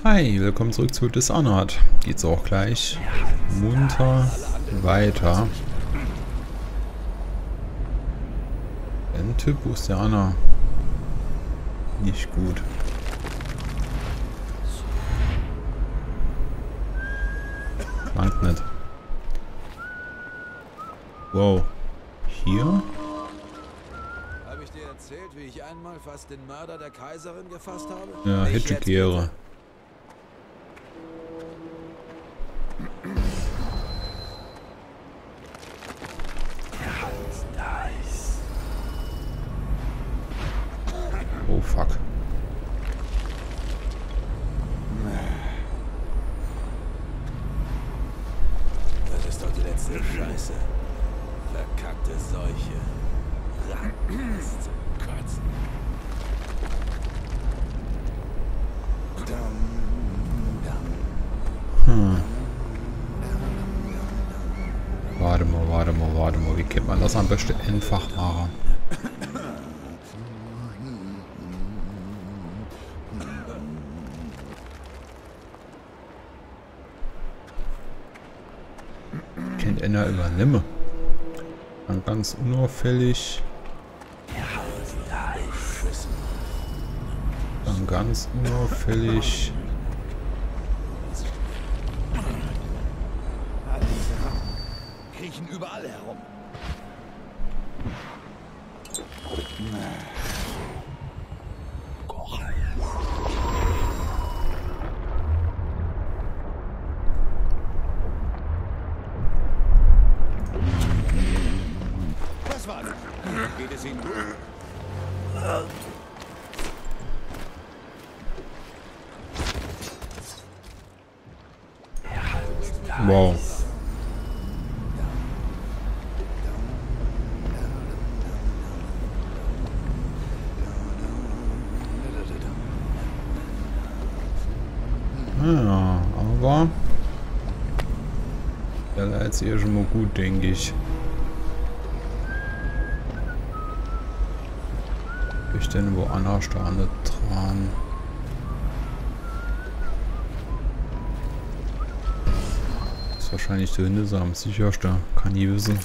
Hi, willkommen zurück zu Dishonored. Geht's auch gleich munter weiter. Ein Typ, wo ist der Anna? Nicht gut. Langt nicht. Wow. Hier? Habe ich dir erzählt, wie ich einmal fast den Mörder der Kaiserin gefasst habe? Ja, Hitchegere. Oh fuck. Das ist doch die letzte Scheiße. Verkackte Seuche. Ratten zum Kotzen. Warte mal. Wie kennt man das am besten einfach machen? Kennt einer übernehmen. Dann ganz unauffällig. Dann ganz unauffällig. Kriechen überall herum. Was war das? Geht es Ihnen gut? Wow. Ja, aber ja, da jetzt hier schon mal gut, denke ich. Ich denn wo Anna stande dran? Das ist wahrscheinlich der Hinde am sichersten, kann ich wissen.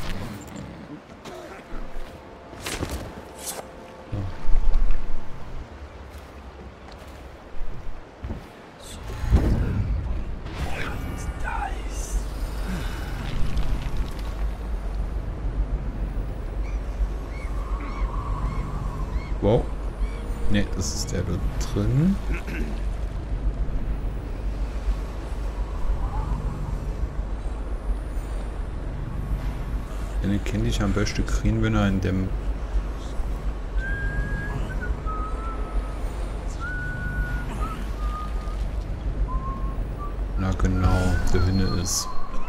Wow. Ne, das ist der da drin. Den kenne ich am besten kriegen, wenn er in dem... Na genau, der Hünne ist.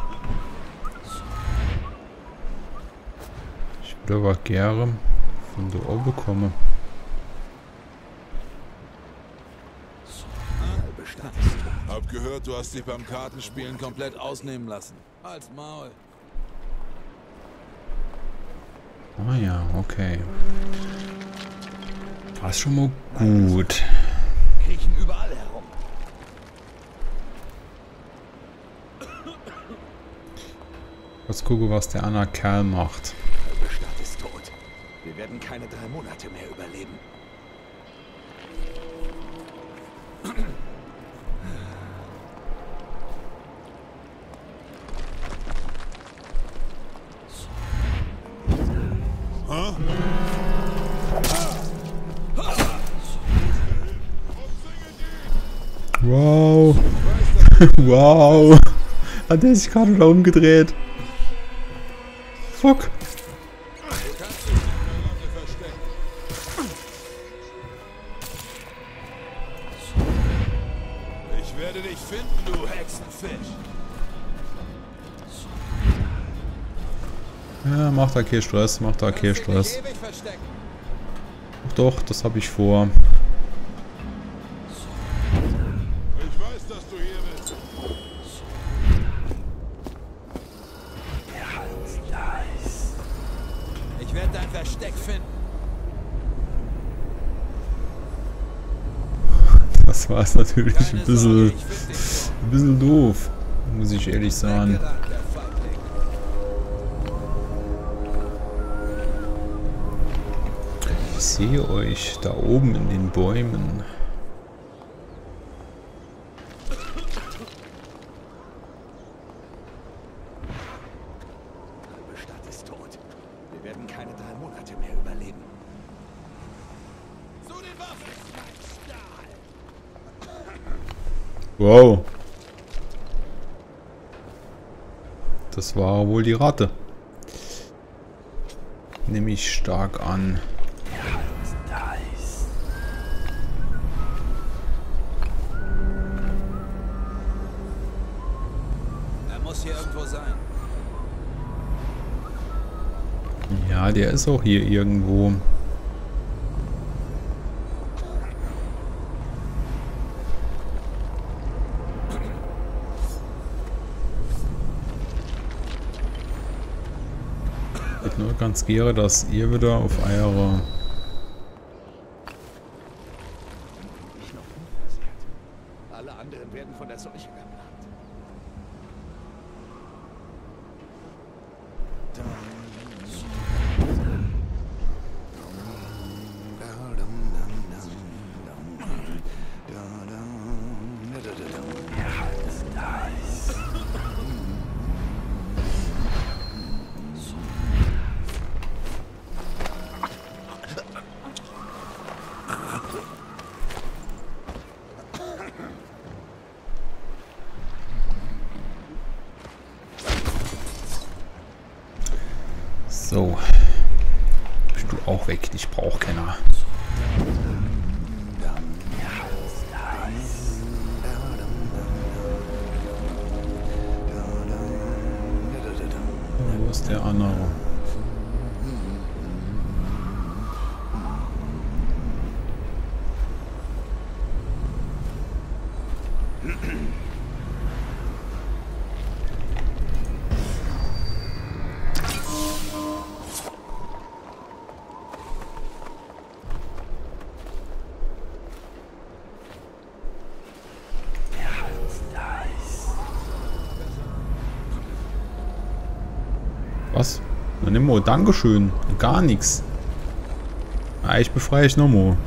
Ich würde aber gerne von da oben bekommen. Hab gehört, du hast dich beim Kartenspielen komplett ausnehmen lassen. Halt's Maul. Ah ja, okay. War schon mal gut. Kriechen überall herum. Jetzt gucke, was der Anna Kerl macht. Die halbe Stadt ist tot. Wir werden keine 3 Monate mehr überleben. Wow. Wow. Hat der sich gerade da umgedreht? Fuck. Ich werde dich finden, du Hexenfisch. Ja, macht da keinen Stress, macht da keinen Stress. Doch, das habe ich vor. Ich weiß, dass du hier bist. Ich werde dein Versteck finden. Jetzt war es natürlich ein bisschen doof, muss ich ehrlich sagen. Ich sehe euch da oben in den Bäumen. Stadt ist tot. Wir werden keine 3 Monate mehr überleben. Zu den Waffen! Wow. Das war wohl die Ratte. Nehme ich stark an. Er muss hier irgendwo sein. Ja, der ist auch hier irgendwo. Ich bin nur ganz gerne, dass ihr wieder auf eure Alle anderen werden von der Seuche geplagt. So. Bist du auch weg? Ich brauche keiner. Wo ist der andere? Was? Na nimm mal, Dankeschön. Gar nichts. Ah, ich befreie ich nochmal.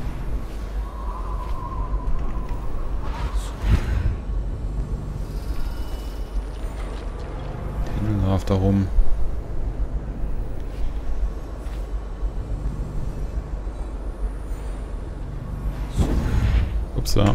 Den Graf da rum. Upsa.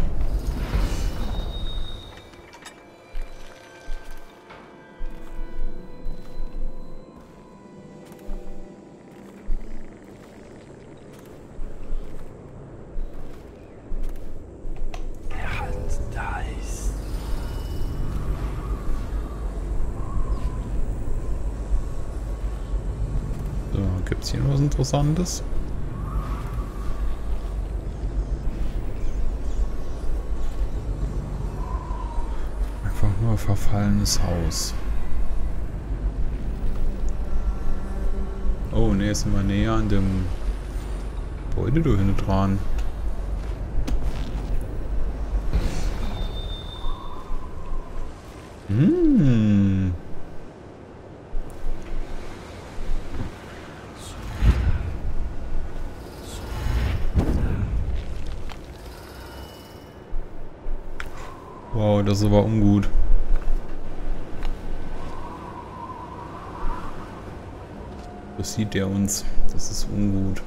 So, gibt's hier noch was Interessantes? Einfach nur ein verfallenes Haus. Oh, ne, jetzt sind wir näher an dem Gebäude da hinten dran. Hm. Wow, das ist aber ungut. So sieht der uns. Das ist ungut.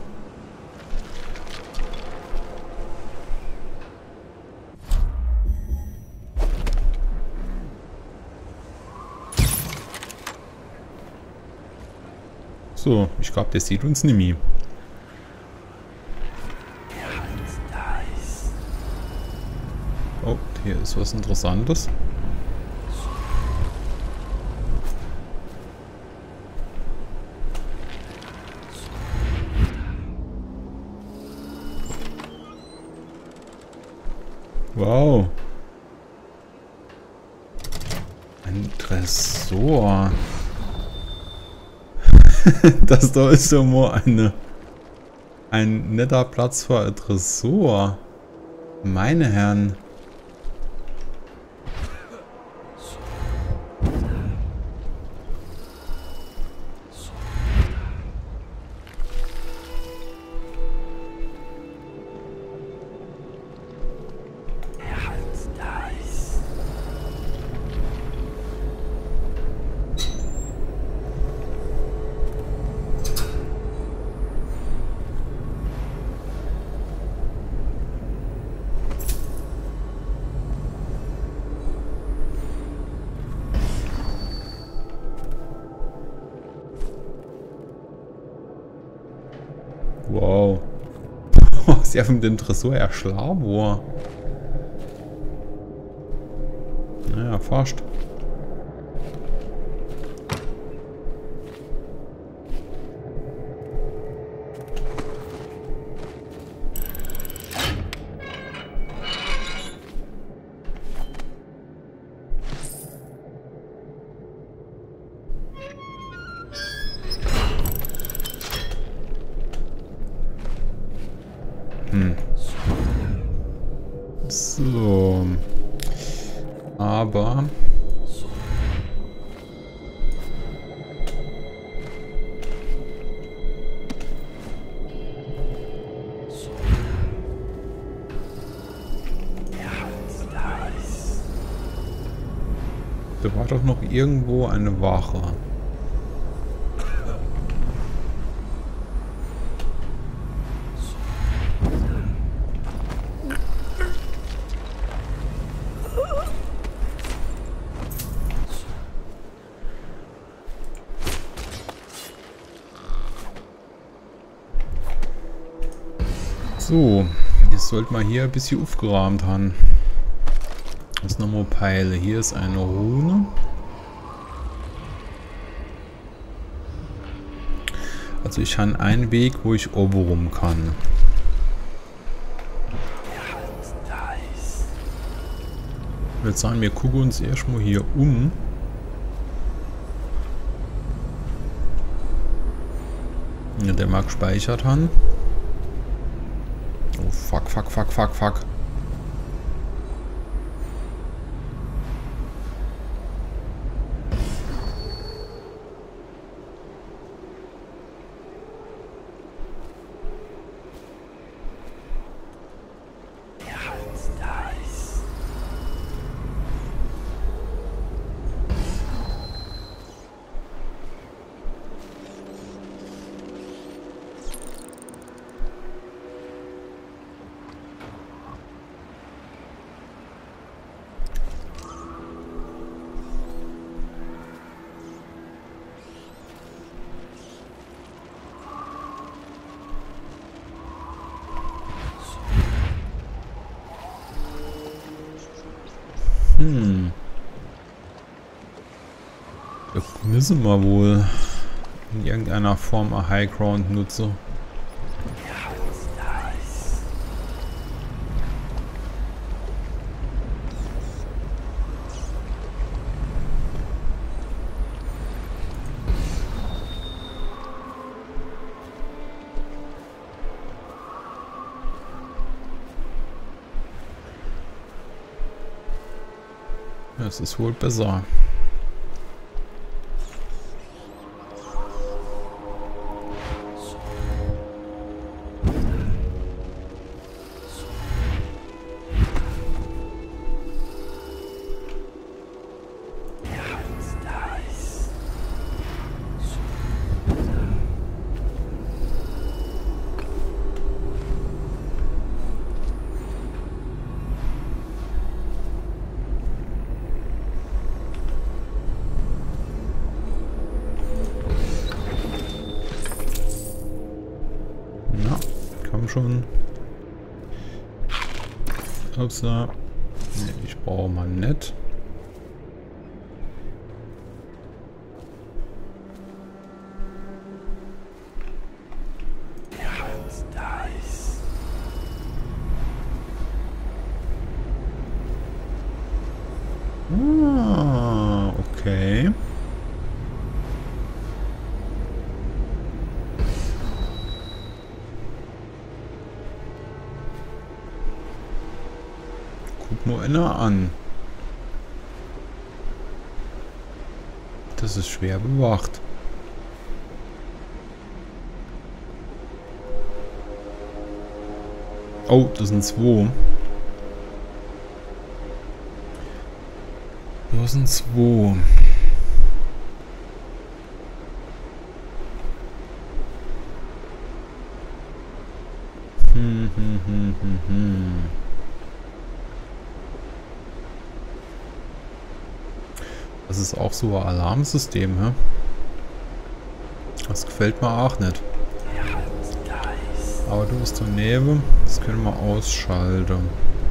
So, ich glaube, der sieht uns nie. Oh, hier ist was Interessantes. Wow. Ein Tresor. Das da ist ja nur ein netter Platz für ein Tresor. Meine Herren. ist ja von dem Tresor ja Schlabor. Naja, fast. So. Aber... Da war doch noch irgendwo eine Wache. So, jetzt sollte man hier ein bisschen aufgeräumt haben. Was nochmal Peile. Hier ist eine Rune. Also ich habe einen Weg, wo ich oben rum kann. Ich würde sagen, wir gucken uns erstmal hier um. Ja, der mag gespeichert haben. Oh, fuck, fuck, fuck, fuck, fuck. Da müssen wir wohl in irgendeiner Form ein High Ground nutzen. Das ist wohl besser. Schon. Upsa. Nee, ich brauche mal nicht. Ah, okay. Guck nur einer an. Das ist schwer bewacht. Oh, das sind zwei. Das sind zwei. Das ist auch so ein Alarmsystem, hä? Das gefällt mir auch nicht. Auto ist daneben. Das können wir ausschalten.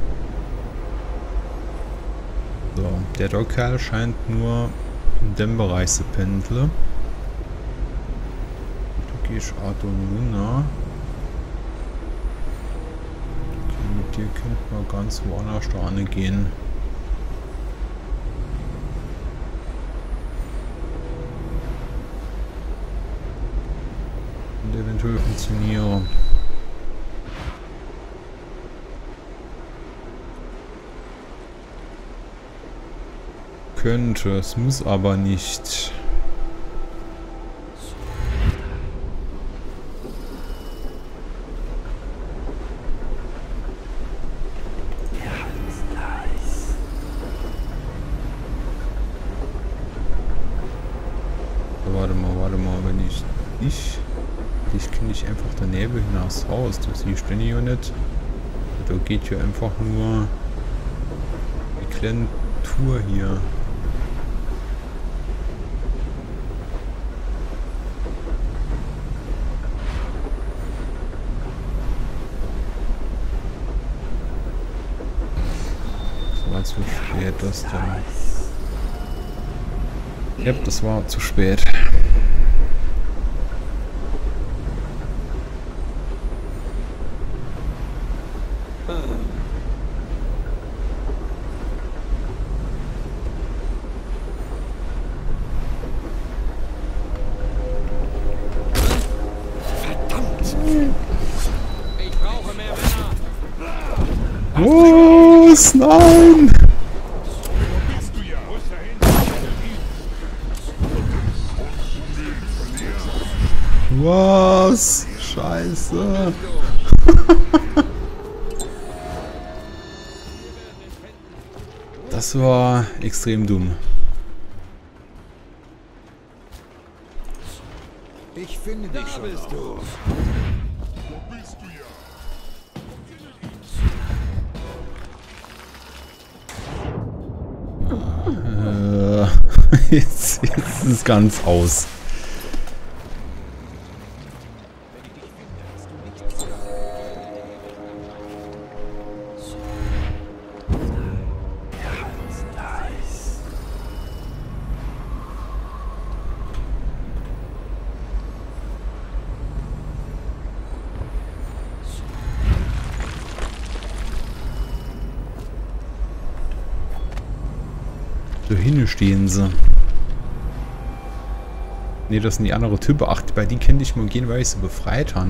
So, der Kerl scheint nur in dem Bereich zu pendeln. Da gehe ich Auto Luna. Okay, mit dir könnte man ganz woanders da gehen. Und eventuell funktionieren. Könnte, es muss aber nicht. So, warte mal, wenn ich kann nicht einfach daneben hinaus Haus, du siehst den ja nicht. Da geht ja einfach nur die kleine Tour hier. Zu spät, das dann. Ja, das war zu spät. Verdammt! Ich brauche mehr Männer! Was? Nein! Was? Scheiße. Das war extrem dumm. Ich finde dich schon. Bist du. Jetzt ist es ganz aus. Da hinten stehen sie. Ne, das sind die andere Typen. Ach, bei die kenne ich mal gehen, weil ich sie befreit habe.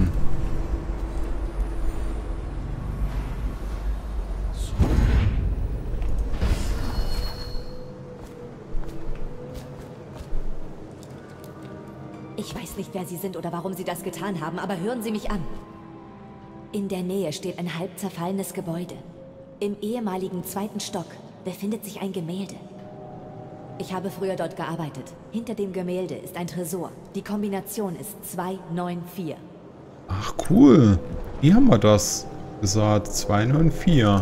Ich weiß nicht, wer Sie sind oder warum Sie das getan haben, aber hören Sie mich an. In der Nähe steht ein halb zerfallenes Gebäude. Im ehemaligen 2. Stock befindet sich ein Gemälde. Ich habe früher dort gearbeitet. Hinter dem Gemälde ist ein Tresor. Die Kombination ist 294. Ach, cool. Hier haben wir das gesagt. 294.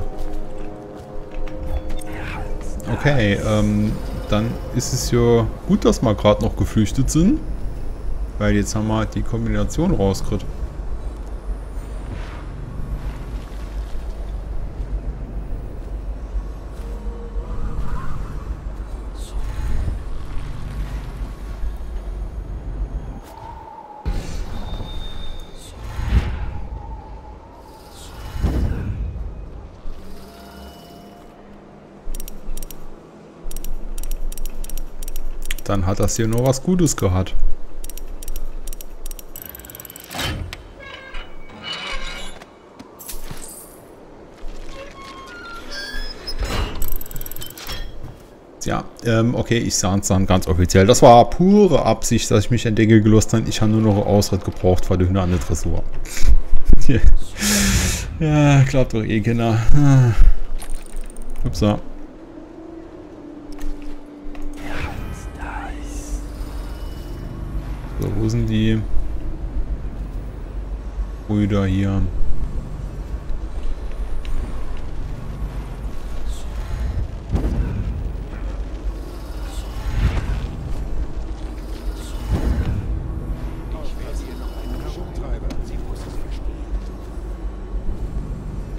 Okay, dann ist es ja gut, dass wir gerade noch geflüchtet sind. Weil jetzt haben wir die Kombination rausgekriegt. Dann hat das hier nur was Gutes gehabt. Ja, okay, ich sage es dann ganz offiziell. Das war pure Absicht, dass ich mich entdecke gelost habe. Ich habe nur noch einen Ausritt gebraucht für die Hühner an der Tresor. Ja, glaubt doch eh keiner. Upsa. So, wo sind die Brüder hier?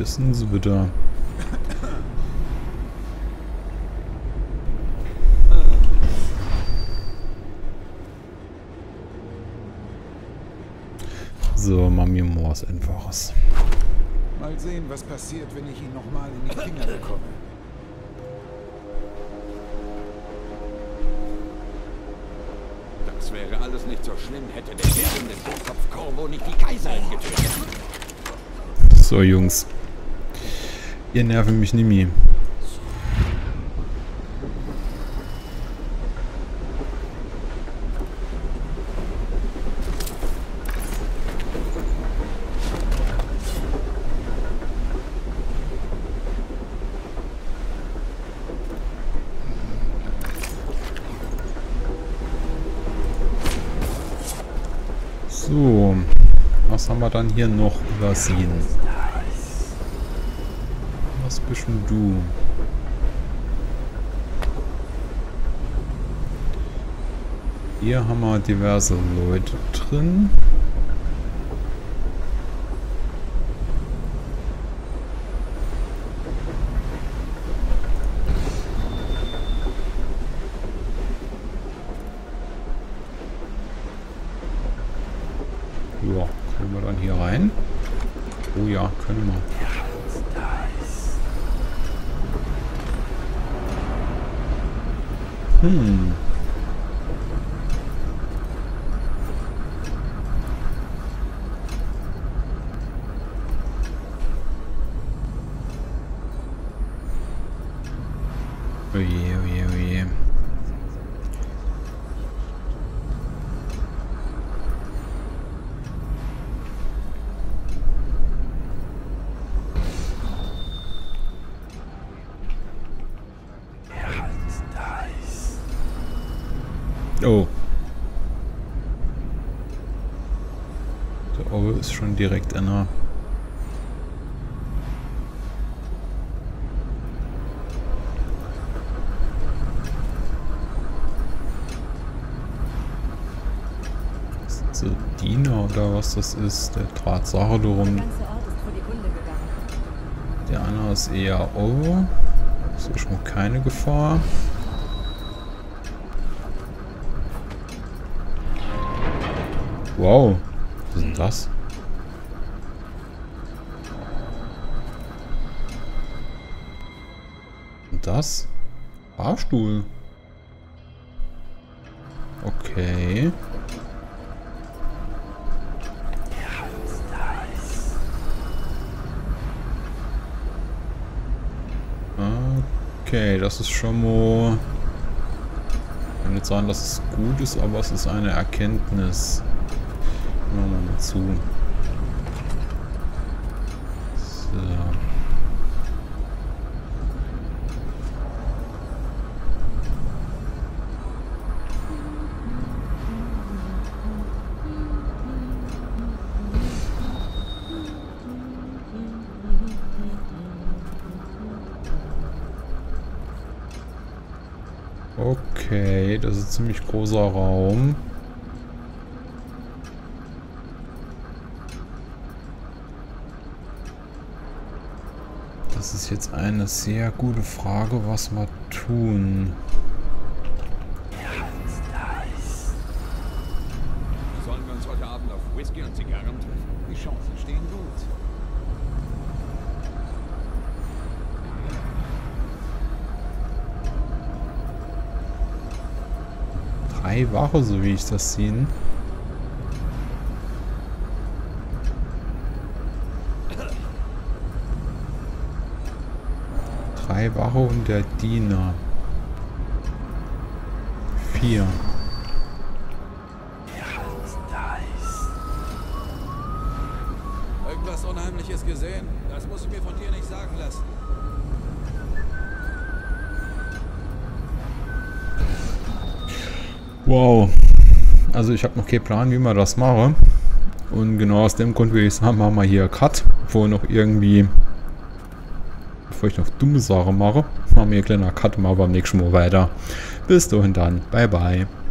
ist denn so wieder? So, machen wir mal was Einfaches. Mal sehen, was passiert, wenn ich ihn nochmal in die Finger bekomme. Das wäre alles nicht so schlimm, hätte der werdende Dummkopf Corvo nicht die Kaiserin getötet. So, Jungs. Ihr nerven mich nicht mehr. So, was haben wir dann hier noch übersehen? Was bist denn du? Hier haben wir diverse Leute drin. Ja, können wir dann hier rein? Oh ja, können wir. Oh je, oh je, oh je. Oh. Der Owe ist schon direkt in der... Ist das Diener oder was das ist? Der Tatsache darum. Der andere ist eher Owe. Das ist schon mal keine Gefahr. Wow, was ist denn das? Und das? Fahrstuhl. Okay. Okay, das ist schon mal... Ich kann nicht sagen, dass es gut ist, aber es ist eine Erkenntnis. Machen wir mal zu. So. Okay, das ist ein ziemlich großer Raum. Das ist jetzt eine sehr gute Frage, was wir tun. Sollen wir uns heute Abend auf Whisky und Zigarren treffen? Die Chancen stehen gut. Drei Wache, so wie ich das sehe. Drei Wache und der Diener. 4. Irgendwas Unheimliches gesehen? Das musst du mir von dir nicht sagen lassen. Wow. Also ich habe noch keinen Plan, wie man das mache. Und genau aus dem Grund würde ich sagen, machen wir hier Cut. Bevor ich noch dumme Sachen mache. Machen wir hier einen kleinen Cut und machen beim nächsten Mal weiter. Bis dahin dann. Bye bye.